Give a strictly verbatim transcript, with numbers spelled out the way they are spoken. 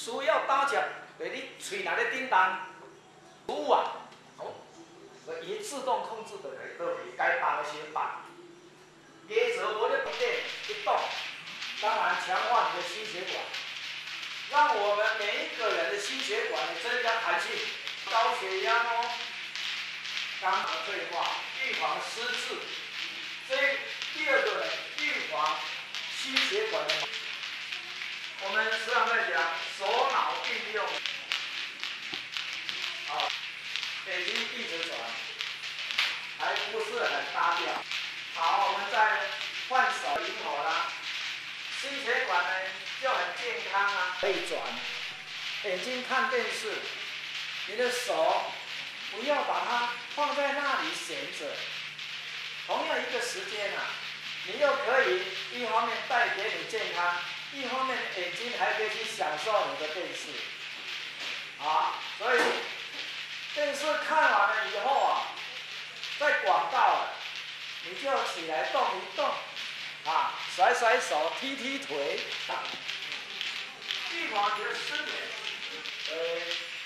需要打折，就是你喙内咧叮当，服务啊，哦，伊自动控制的来倒去该放的时放。压着我的电一动，当然强化你的心血管，让我们每一个人的心血管增加弹性。高血压哦，肝糖退化，预防失智。所以第二个呢，预防心血管的。我们时常在讲手脑并用，啊，眼睛闭着转，还不是很搭调。好，我们再换手灵活啦，心血管呢就很健康啊，可以转。眼睛看电视，你的手不要把它放在那里闲着。同样一个时间啊，你又可以一方面带给你健康，一方面眼睛还可以去享受你的电视。啊，所以电视看完了以后啊，在广告啊，你就起来动一动，啊，甩甩手，踢踢腿，啊，预防你的失眠。呃，